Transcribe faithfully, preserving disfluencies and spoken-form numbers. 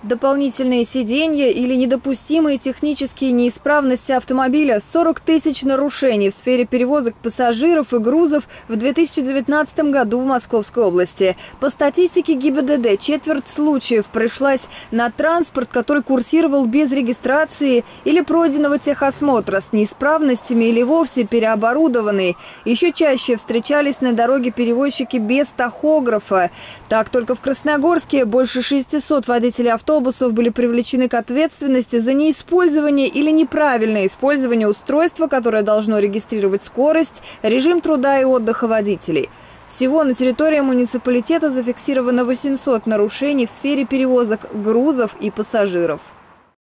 Дополнительные сиденья или недопустимые технические неисправности автомобиля, сорок тысяч нарушений в сфере перевозок пассажиров и грузов в две тысячи девятнадцатом году в Московской области. По статистике ГИБДД, четверть случаев пришлась на транспорт, который курсировал без регистрации или пройденного техосмотра, с неисправностями или вовсе переоборудованный. Еще чаще встречались на дороге перевозчики без тахографа. Так, только в Красногорске больше шестисот водителей автобусов автобусов были привлечены к ответственности за неиспользование или неправильное использование устройства, которое должно регистрировать скорость, режим труда и отдыха водителей. Всего на территории муниципалитета зафиксировано восемьсот нарушений в сфере перевозок грузов и пассажиров.